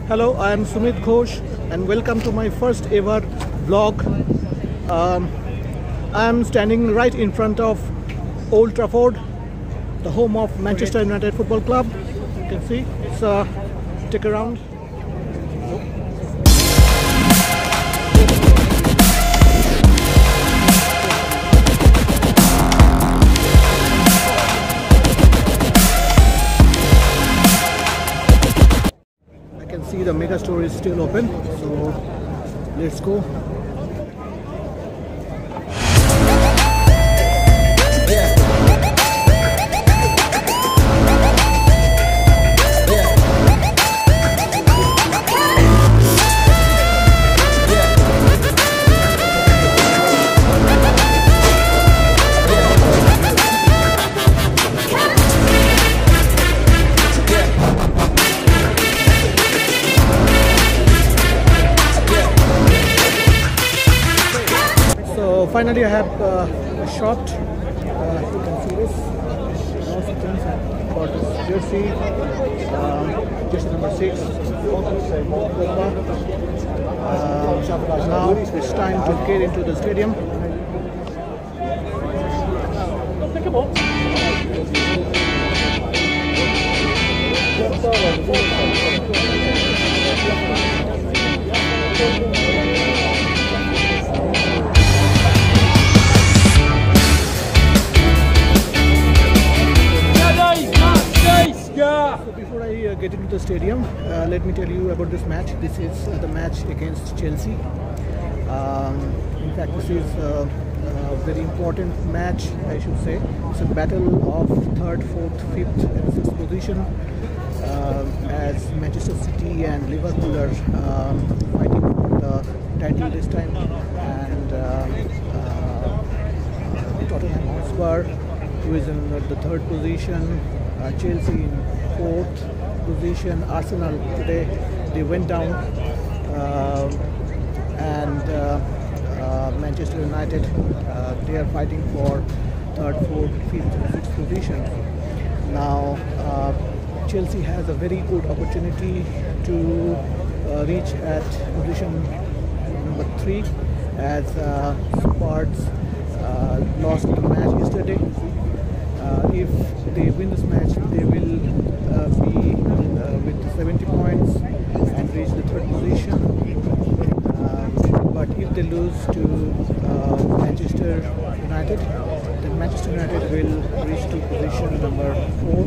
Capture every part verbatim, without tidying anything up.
Hello, I am Sumit Ghosh and welcome to my first ever vlog. Um, I am standing right in front of Old Trafford, the home of Manchester United Football Club. You can see it's a stick around. See, the mega store is still open, so let's go. So finally I have uh, shopped. Uh, you can see this. For this jersey, uh, jersey number six. Uh, now it's time to get into the stadium. So before I uh, get into the stadium, uh, let me tell you about this match. This is uh, the match against Chelsea. Um, in fact, this is uh, a very important match, I should say. It's a battle of third, fourth, fifth and sixth position uh, as Manchester City and Liverpool are um, fighting for the title this time, and uh, uh, Tottenham Hotspur, who is in the third position, uh, Chelsea in fourth position, Arsenal today they went down, uh, and uh, uh, Manchester United uh, they are fighting for third, fourth, fifth and sixth position. Now uh, Chelsea has a very good opportunity to uh, reach at position number three, as uh, Spurs uh, lost the match yesterday. Uh, if they win this match, they will uh, be uh, with seventy points and reach the third position. Um, but if they lose to uh, Manchester United, then Manchester United will reach to position number four.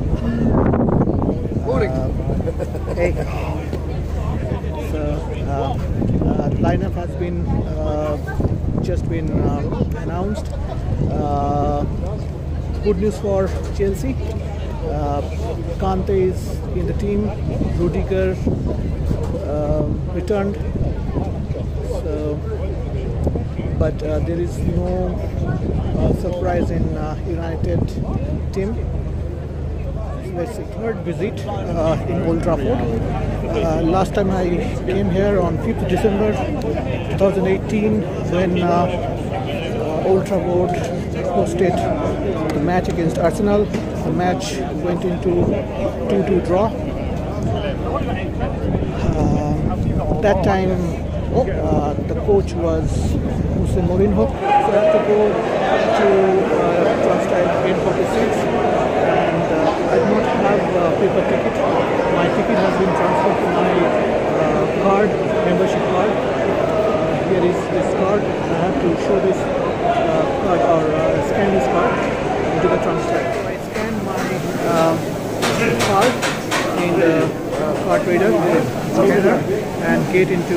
Uh, hey. So uh, uh, the lineup has been uh, just been um, announced. Uh, Good news for Chelsea. Uh, Kante is in the team. Rudiger uh, returned. So, but uh, there is no uh, surprise in uh, United team. It's the third visit uh, in Old Trafford. Uh, last time I came here on fifth of December two thousand eighteen, when uh, uh, Old Trafford hosted the match against Arsenal. The match went into two two draw. Uh, that time uh, the coach was Jose Mourinho. So I have to go to uh, Transtyle N forty-six, and uh, I do not have a paper ticket. My ticket has been transferred to my uh, card, membership card. Uh, here is this card. I have to show this uh, card or uh, scan this card into the Transtyle. I scan my uh, card in the uh, card reader scanner and get into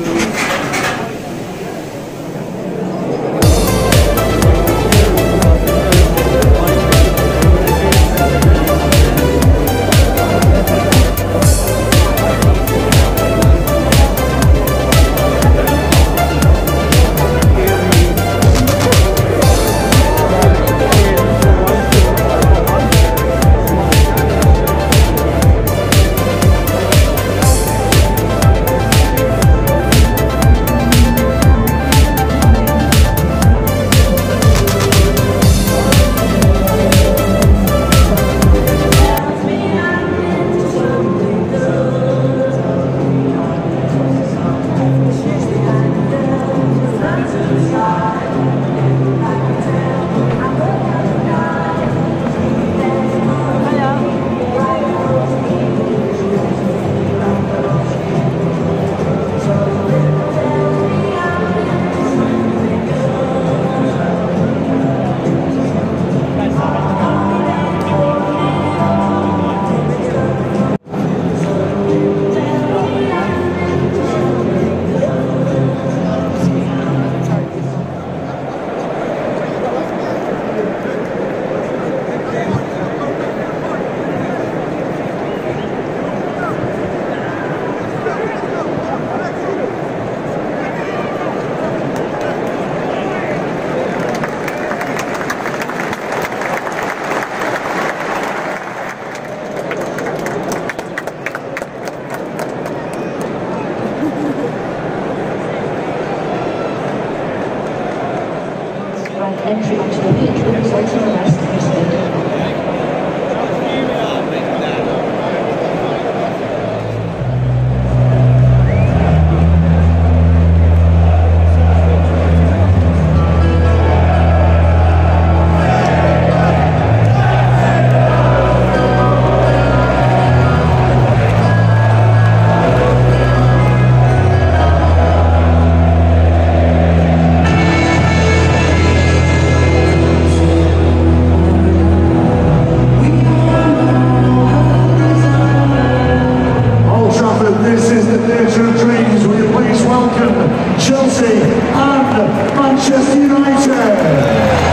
Entry onto the pitch will be authorised to proceed. This is the theatre of dreams. Will you please welcome Chelsea and Manchester United?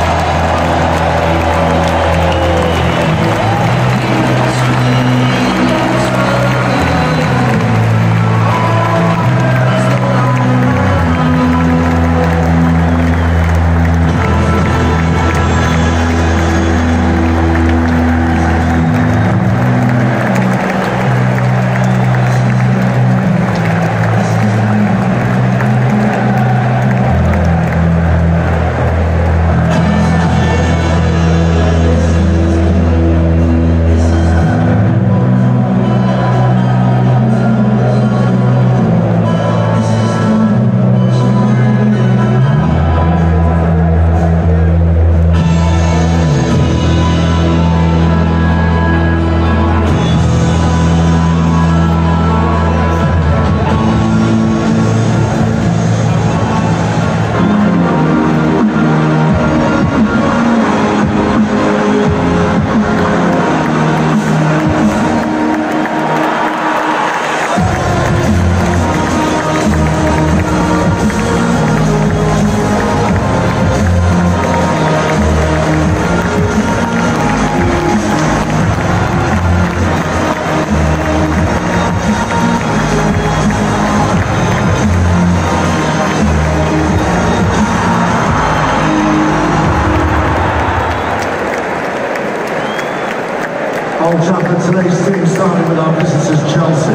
Old Trafford, today's team starting with our visitors Chelsea.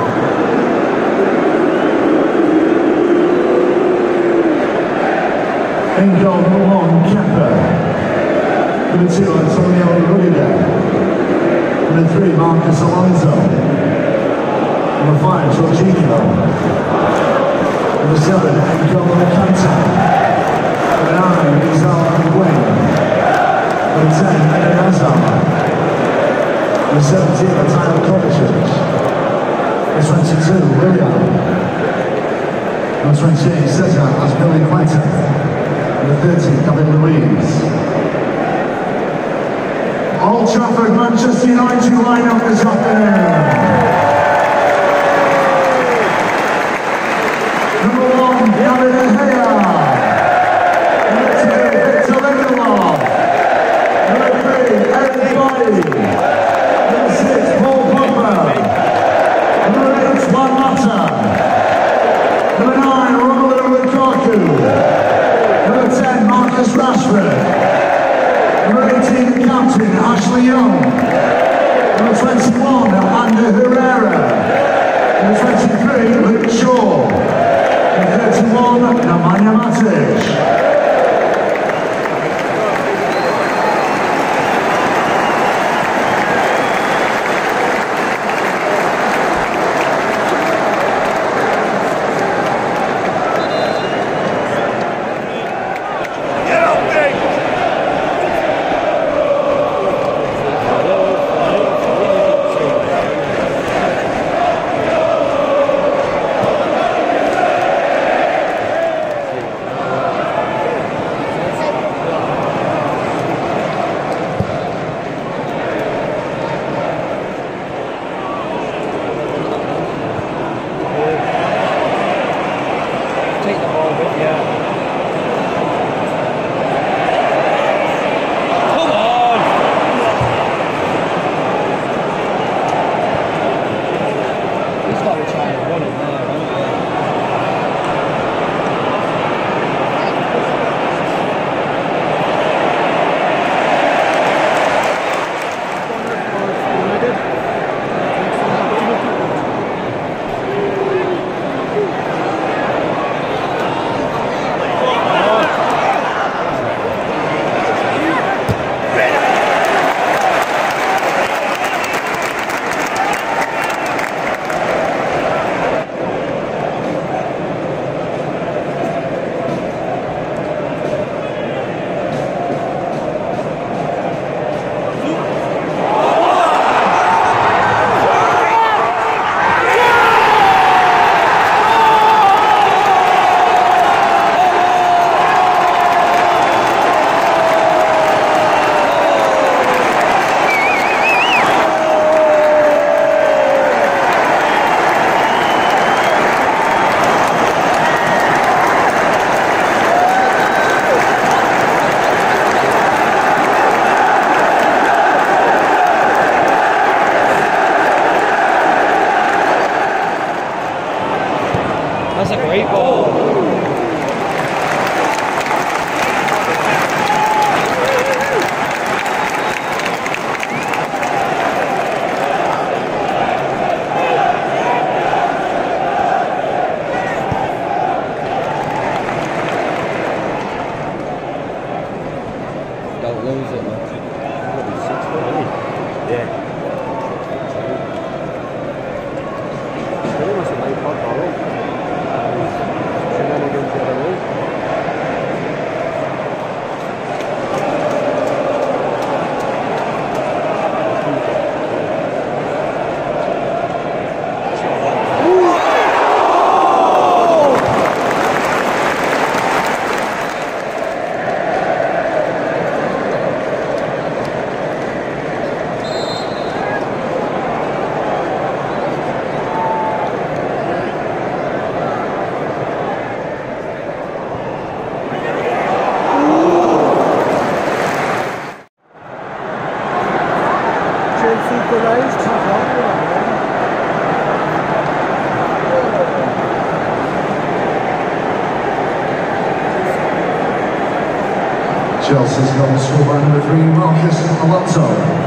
In goal, number one, Kepa. Number two, Antonio Rudiger. Number three, Marcus Alonso. Number five, Jorginho. Number seven, N'Golo Kante. Number nine, Gonzalo Higuain. Number ten, Eden Hazard. Number seventeen, Mateo Kovacic. Number twenty-two, Willian. Number twenty-eight, Cesar Azpilicueta. Number thirteen, David Luiz. Old Trafford, Manchester United line-up this afternoon. Number one, David De Gea. Number two, Victor Lindelof. Number three, Eric Bailly. Number six, Paul Pogba. Number eight, Juan Mata. Number nine, Romelu Lukaku. Number ten, Marcus Rashford. Number eighteen, the captain, Ashley Young. Number twenty-one, Ander Herrera. Number twenty-three, Luke Shaw. Number thirty-one, Nemanja Matic. That's a great ball. Don't lose it, man. Yeah. Pretty much a late pot bowling. Shenanigans the other way. Chelsea's goal scored by number three, Marcus Alonso.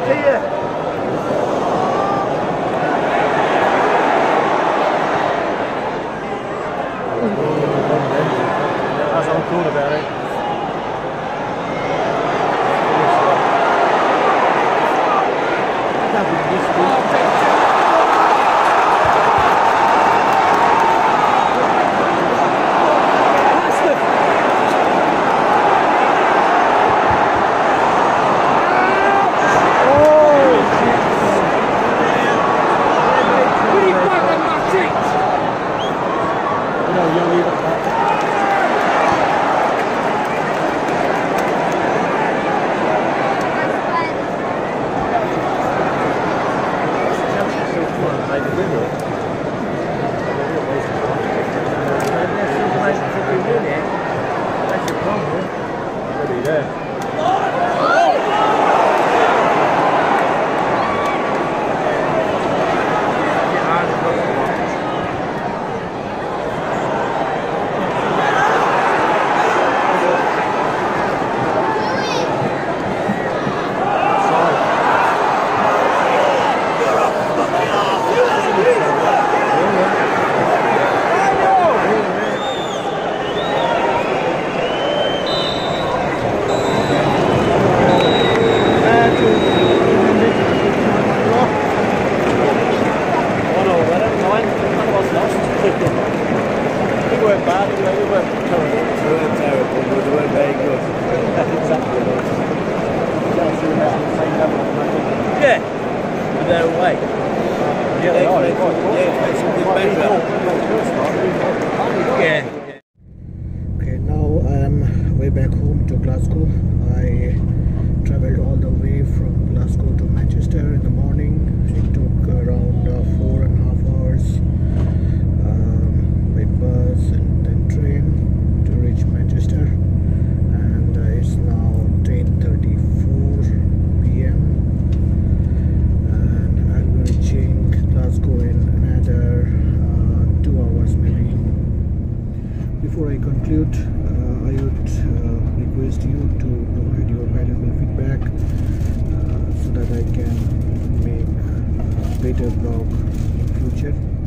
That's all cool about it. Okay, now I'm way back home to Glasgow. I traveled all the way from Glasgow to Manchester in the morning. It took around uh, four and a half hours um, by bus and then train to reach Manchester, and uh, it's now ten thirty-four p m and I'll be reaching Glasgow in another uh, two hours maybe. Before I conclude, uh, I would uh, request you to provide your valuable feedback uh, so that I can make a better vlog in future.